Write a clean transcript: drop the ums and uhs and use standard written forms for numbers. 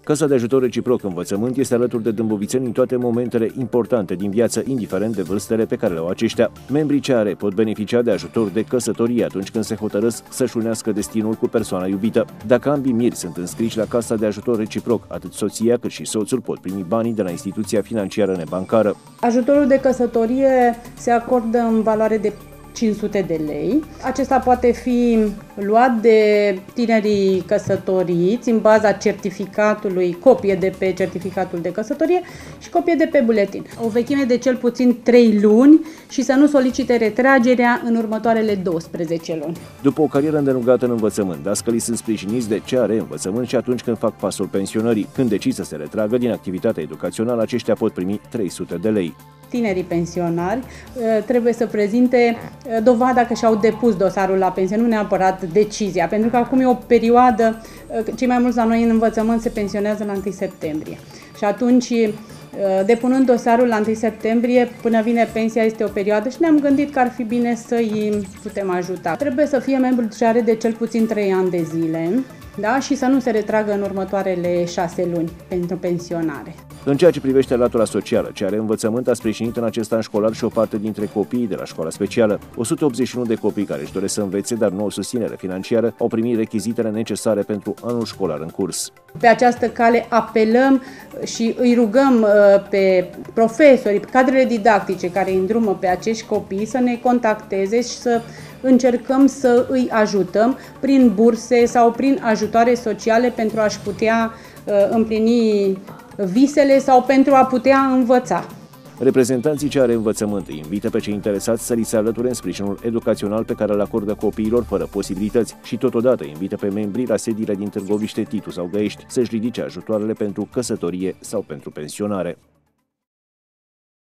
Casa de ajutor reciproc învățământ este alături de dâmbovițeni în toate momentele importante din viață, indiferent de vârstele pe care le au aceștia. Membrii CARE pot beneficia de ajutor de căsătorie atunci când se hotărăsc să-și unească destinul cu persoana iubită. Dacă ambii miri sunt înscriși la Casa de ajutor reciproc, atât soția cât și soțul pot primi banii de la instituția financiară nebancară. Ajutorul de căsătorie se acordă în valoare de 500 de lei. Acesta poate fi luat de tinerii căsătoriți în baza certificatului, copie de pe certificatul de căsătorie și copie de pe buletin. O vechime de cel puțin 3 luni și să nu solicite retragerea în următoarele 12 luni. După o carieră îndelungată în învățământ, dascălii sunt sprijiniți de CARE învățământ și atunci când fac pasul pensionării. Când decid să se retragă din activitatea educațională, aceștia pot primi 300 de lei. Tinerii pensionari trebuie să prezinte dovada că și-au depus dosarul la pensie, nu neapărat decizia, pentru că acum e o perioadă, cei mai mulți la noi în învățământ se pensionează la 1 septembrie. Și atunci, depunând dosarul la 1 septembrie, până vine pensia, este o perioadă și ne-am gândit că ar fi bine să-i putem ajuta. Trebuie să fie membru CARE de cel puțin 3 ani de zile, da? Și să nu se retragă în următoarele 6 luni pentru pensionare. În ceea ce privește latura socială, CARE învățământ a sprijinit în acest an școlar și o parte dintre copiii de la școala specială. 181 de copii care își doresc să învețe, dar nu au susținere financiară, au primit rechizitele necesare pentru anul școlar în curs. Pe această cale apelăm și îi rugăm pe profesori, pe cadrele didactice care îi îndrumă pe acești copii să ne contacteze și să încercăm să îi ajutăm prin burse sau prin ajutoare sociale pentru a-și putea împlini visele sau pentru a putea învăța. Reprezentanții CARE învățământ îi invită pe cei interesați să li se alăture în sprijinul educațional pe care îl acordă copiilor fără posibilități și totodată invită pe membrii la sediile din Târgoviște, Titu sau Găiești să-și ridice ajutoarele pentru căsătorie sau pentru pensionare.